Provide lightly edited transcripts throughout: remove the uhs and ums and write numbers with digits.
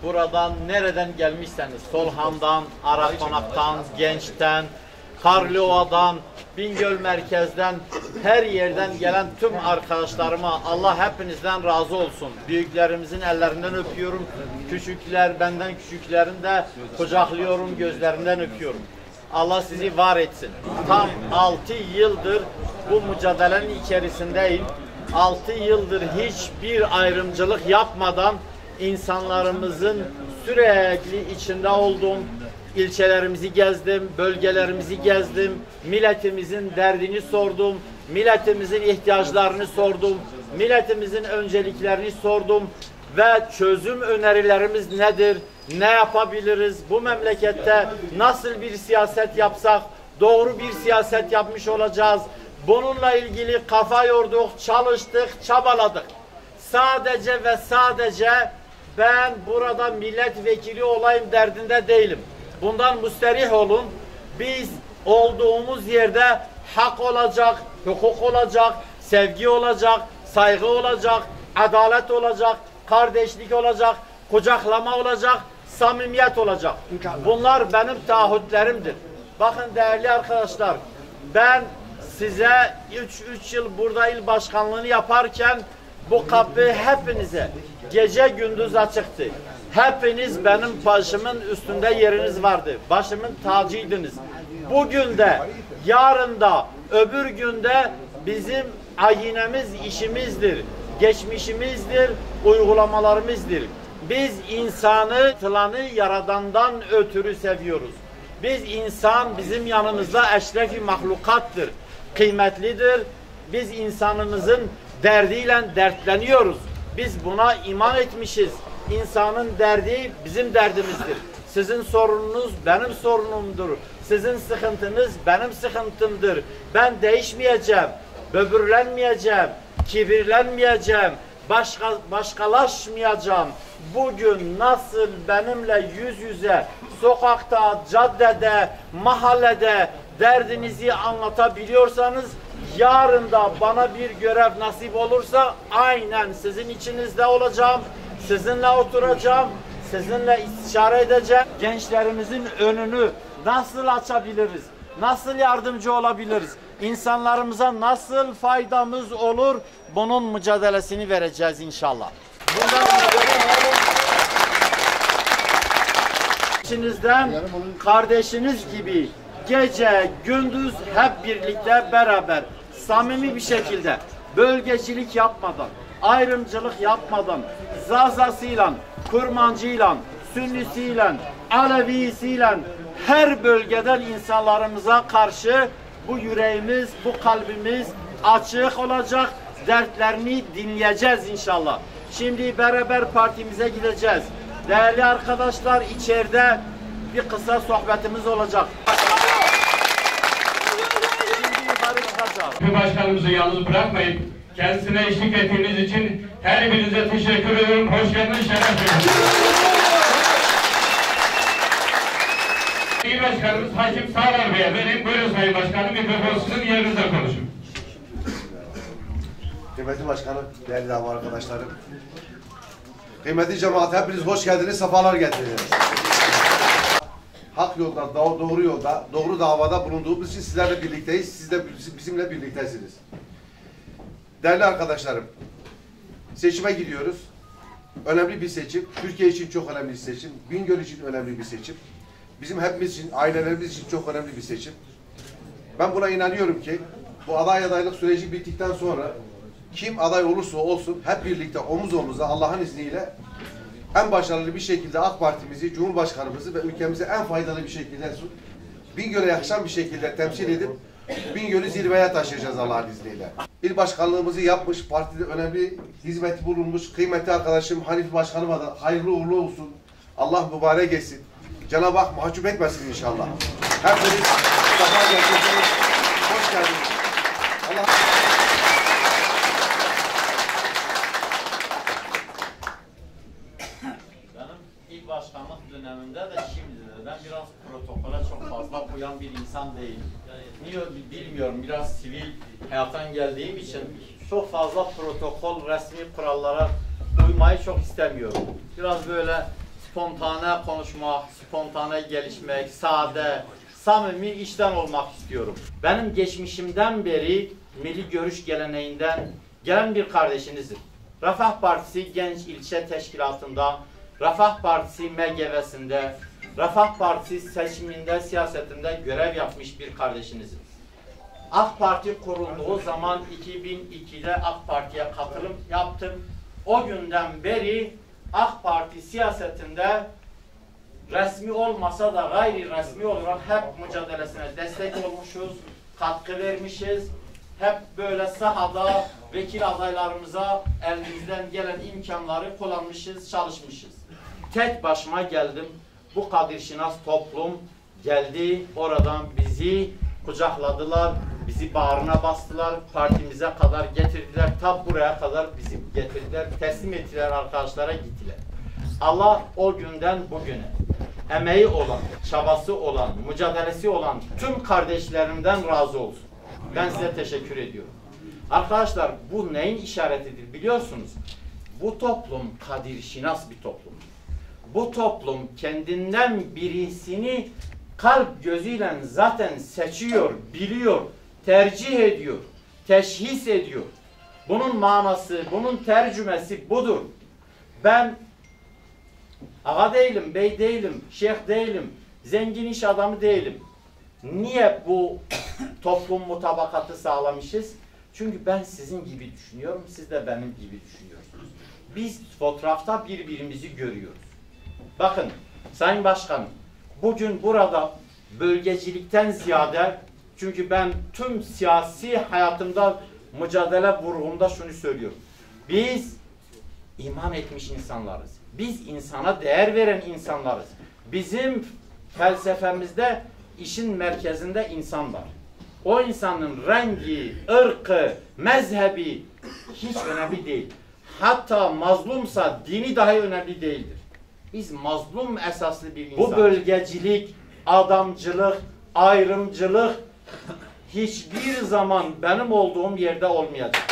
buradan nereden gelmişseniz, Solhan'dan, Arakonak'tan, Genç'ten, Karlıova'dan, Bingöl merkezden, her yerden gelen tüm arkadaşlarıma Allah hepinizden razı olsun. Büyüklerimizin ellerinden öpüyorum. Küçükler, benden küçüklerin de kucaklıyorum, gözlerinden öpüyorum. Allah sizi var etsin. Tam 6 yıldır bu mücadelenin içerisindeyim. 6 yıldır hiçbir ayrımcılık yapmadan insanlarımızın sürekli içinde olduğum, ilçelerimizi gezdim, bölgelerimizi gezdim, milletimizin derdini sordum, milletimizin ihtiyaçlarını sordum, milletimizin önceliklerini sordum ve çözüm önerilerimiz nedir, ne yapabiliriz, bu memlekette nasıl bir siyaset yapsak doğru bir siyaset yapmış olacağız. Bununla ilgili kafa yorduk, çalıştık, çabaladık. Sadece ve sadece ben burada milletvekili olayım derdinde değilim. Bundan müsterih olun. Biz olduğumuz yerde hak olacak, hukuk olacak, sevgi olacak, saygı olacak, adalet olacak, kardeşlik olacak, kucaklama olacak, samimiyet olacak. Bunlar benim taahhütlerimdir. Bakın değerli arkadaşlar, ben size 3 yıl burada il başkanlığını yaparken bu kapı hepinize gece gündüz açıktı. Hepiniz benim başımın üstünde yeriniz vardı. Başımın tacıydınız. Bugün de, yarın da, öbür günde bizim ayinemiz işimizdir. Geçmişimizdir, uygulamalarımızdır. Biz insanı, yaradandan ötürü seviyoruz. Biz insan bizim yanımızda eşrefi mahlukattır. Kıymetlidir. Biz insanımızın derdiyle dertleniyoruz. Biz buna iman etmişiz. İnsanın derdi bizim derdimizdir. Sizin sorununuz benim sorunumdur. Sizin sıkıntınız benim sıkıntımdır. Ben değişmeyeceğim, böbürlenmeyeceğim, kibirlenmeyeceğim, başkalaşmayacağım. Bugün nasıl benimle yüz yüze, sokakta, caddede, mahallede derdinizi anlatabiliyorsanız, yarın da bana bir görev nasip olursa aynen sizin içinizde olacağım, sizinle oturacağım, sizinle istişare edeceğim. Gençlerimizin önünü nasıl açabiliriz, nasıl yardımcı olabiliriz, insanlarımıza nasıl faydamız olur, bunun mücadelesini vereceğiz inşallah. Bundan içinizden kardeşiniz gibi gece gündüz hep birlikte beraber samimi bir şekilde bölgecilik yapmadan, ayrımcılık yapmadan, Zazasıyla, Kurmancıyla, Sünnisiyle, Alevisiyle her bölgeden insanlarımıza karşı bu yüreğimiz, bu kalbimiz açık olacak, dertlerini dinleyeceğiz inşallah. Şimdi beraber partimize gideceğiz. Değerli arkadaşlar, içeride bir kısa sohbetimiz olacak. Şimdi yukarı çıkacağız. Başkanımızı yalnız bırakmayıp kendisine eşlik ettiğiniz için her birinize teşekkür ediyorum. Hoş geldiniz, şeref verdiniz. İl Başkanımız Hakim Sağlar Bey'e vereyim. Buyurun Sayın Başkanım, mikrofon sizin yerinizde konuşun. Kıymetli Başkanım, değerli dava arkadaşlarım, kıymetli cemaat, hepiniz hoş geldiniz, sefalar getirdiniz. Hak yolda, doğru yolda, doğru davada bulunduğumuz için sizlerle birlikteyiz, siz de bizimle birliktesiniz. Değerli arkadaşlarım, seçime gidiyoruz. Önemli bir seçim, Türkiye için çok önemli bir seçim, Bingöl için önemli bir seçim. Bizim hepimiz için, ailelerimiz için çok önemli bir seçim. Ben buna inanıyorum ki bu adaylık süreci bittikten sonra kim aday olursa olsun hep birlikte omuz omuza Allah'ın izniyle en başarılı bir şekilde AK Parti'mizi, Cumhurbaşkanımızı ve ülkemize en faydalı bir şekilde Bingöl'e yakışan bir şekilde temsil edip Bingöl'ü zirveye taşıyacağız Allah'ın izniyle. İl başkanlığımızı yapmış, partide önemli hizmeti bulunmuş kıymetli arkadaşım Hanifi Başkanıma da hayırlı uğurlu olsun. Allah mübarek etsin. Cenab-ı Hak mahcup etmesin inşallah. Hepiniz sefa getirdiniz. Hoş geldiniz. Allah... Benim ilk başkanlık döneminde de şimdi de ben biraz protokole çok fazla uyan bir insan değilim. Niye bilmiyorum, biraz sivil hayattan geldiğim için çok fazla protokol, resmi kurallara uymayı çok istemiyorum. Biraz böyle spontane konuşmak, spontane gelişmek, sade, samimi işten olmak istiyorum. Benim geçmişimden beri Milli Görüş geleneğinden gelen bir kardeşinizim. Refah Partisi Genç İlçe Teşkilatı'nda, Refah Partisi MGV'sinde, Refah Partisi seçiminde, siyasetinde görev yapmış bir kardeşinizim. AK Parti kurulduğu zaman 2002'de AK Parti'ye katılım yaptım. O günden beri AK Parti siyasetinde resmi olmasa da gayri resmi olarak hep mücadelesine destek olmuşuz, katkı vermişiz. Hep böyle sahada vekil adaylarımıza elimizden gelen imkanları kullanmışız, çalışmışız. Tek başıma geldim. Bu kadirşinas toplum geldi, oradan bizi kucakladılar, bizi bağrına bastılar, partimize kadar getirdiler, buraya kadar bizi getirdiler, teslim ettiler, arkadaşlara gittiler. Allah o günden bugüne emeği olan, çabası olan, mücadelesi olan tüm kardeşlerimden razı olsun. Ben size teşekkür ediyorum. Arkadaşlar bu neyin işaretidir biliyorsunuz? Bu toplum kadirşinas bir toplum. Bu toplum kendinden birisini kalp gözüyle zaten seçiyor, biliyor, tercih ediyor, teşhis ediyor. Bunun manası, bunun tercümesi budur. Ben ağa değilim, bey değilim, şeyh değilim, zengin iş adamı değilim. Niye bu toplum mutabakatı sağlamışız? Çünkü ben sizin gibi düşünüyorum, siz de benim gibi düşünüyorsunuz. Biz fotoğrafta birbirimizi görüyoruz. Bakın Sayın Başkanım, bugün burada bölgecilikten ziyade, çünkü ben tüm siyasi hayatımda mücadele vurgumda şunu söylüyorum. Biz iman etmiş insanlarız. Biz insana değer veren insanlarız. Bizim felsefemizde işin merkezinde insan var. O insanın rengi, ırkı, mezhebi hiç önemli değil. Hatta mazlumsa dini dahi önemli değildir. Biz mazlum esaslı bir insan. Bu bölgecilik, adamcılık, ayrımcılık hiçbir zaman benim olduğum yerde olmayacak.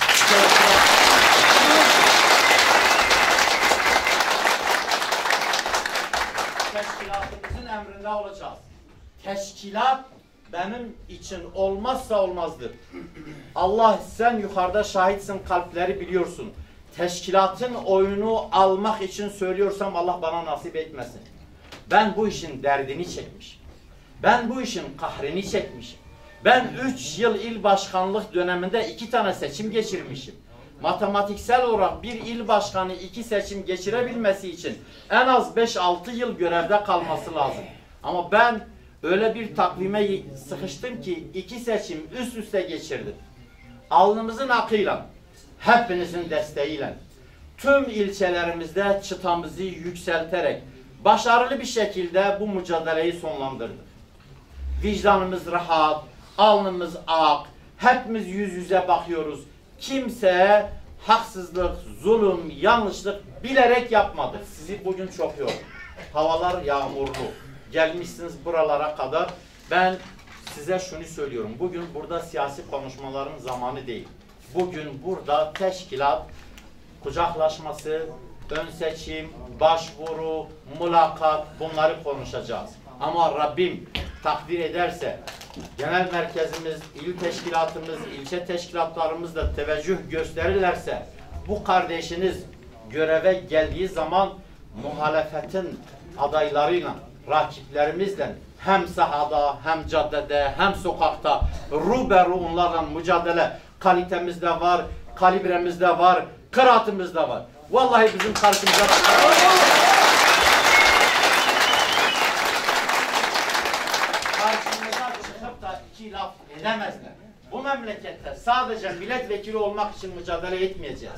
Teşkilatımızın emrinde olacağız. Teşkilat benim için olmazsa olmazdır. Allah, sen yukarıda şahitsin, kalpleri biliyorsun. Teşkilatın oyunu almak için söylüyorsam Allah bana nasip etmesin. Ben bu işin derdini çekmişim. Ben bu işin kahrini çekmişim. Ben 3 yıl il başkanlık döneminde 2 tane seçim geçirmişim. Matematiksel olarak bir il başkanı 2 seçim geçirebilmesi için en az 5-6 yıl görevde kalması lazım. Ama ben öyle bir takvime sıkıştım ki 2 seçim üst üste geçirdim. Alnımızın akıyla, hepinizin desteğiyle, tüm ilçelerimizde çıtamızı yükselterek başarılı bir şekilde bu mücadeleyi sonlandırdık. Vicdanımız rahat, alnımız ak, hepimiz yüz yüze bakıyoruz. Kimseye haksızlık, zulüm, yanlışlık bilerek yapmadık. Sizi bugün çok yordu. Havalar yağmurlu. Gelmişsiniz buralara kadar. Ben size şunu söylüyorum. Bugün burada siyasi konuşmaların zamanı değil. Bugün burada teşkilat, kucaklaşması, ön seçim, başvuru, mülakat, bunları konuşacağız. Ama Rabbim takdir ederse genel merkezimiz, il teşkilatımız, ilçe teşkilatlarımız da teveccüh gösterirlerse bu kardeşiniz göreve geldiği zaman muhalefetin adaylarıyla, rakiplerimizle hem sahada, hem caddede, hem sokakta ruberu onlarla mücadele kalitemiz de var, kalibremiz de var, kıraatımız da var. Vallahi bizim karşımıza çıkıp da 2 laf edemezler. Bu memlekette sadece milletvekili olmak için mücadele etmeyeceğiz.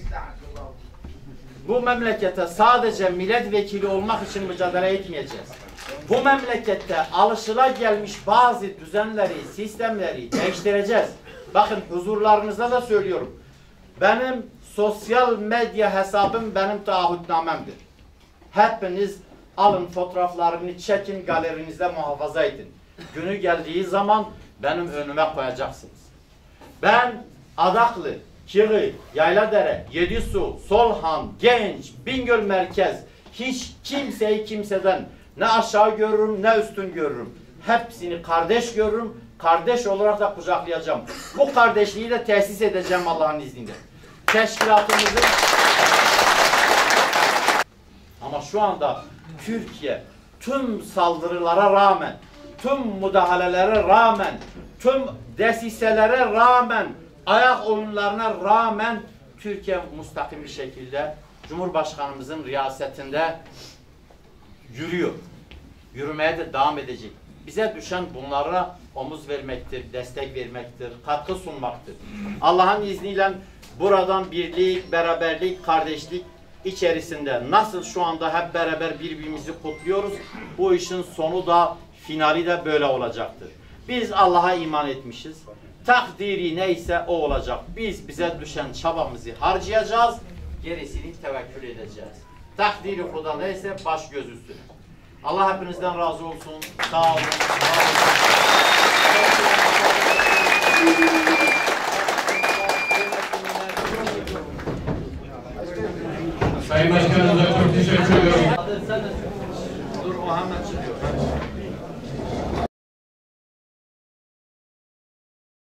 Bu memlekette sadece milletvekili olmak için mücadele etmeyeceğiz. Bu memlekette alışılagelmiş bazı düzenleri, sistemleri değiştireceğiz. Bakın huzurlarınızda da söylüyorum. Benim sosyal medya hesabım benim taahhütnamemdir. Hepiniz alın fotoğraflarını çekin, galerinizde muhafaza edin. Günü geldiği zaman benim önüme koyacaksınız. Ben Adaklı, Kiri, Yayladere, Yedisu, Solhan, Genç, Bingöl Merkez Hiç kimseyi kimseden ne aşağı görürüm ne üstün görürüm. Hepsini kardeş görürüm. Kardeş olarak da kucaklayacağım. Bu kardeşliği de tesis edeceğim Allah'ın izniyle. Teşkilatımızın ama şu anda Türkiye tüm saldırılara rağmen, tüm müdahalelere rağmen, tüm desiselere rağmen, ayak oyunlarına rağmen Türkiye müstakim bir şekilde Cumhurbaşkanımızın riyasetinde yürüyor. Yürümeye de devam edecek. Bize düşen bunlara omuz vermektir, destek vermektir, katkı sunmaktır. Allah'ın izniyle buradan birlik, beraberlik, kardeşlik içerisinde nasıl şu anda hep beraber birbirimizi kutluyoruz, bu işin sonu da finali de böyle olacaktır. Biz Allah'a iman etmişiz. Takdiri neyse o olacak. Biz bize düşen çabamızı harcayacağız, gerisini tevekkül edeceğiz. Takdiri Huda neyse baş göz üstüne. Allah hepinizden razı olsun. Sağ olun. Sağ olun.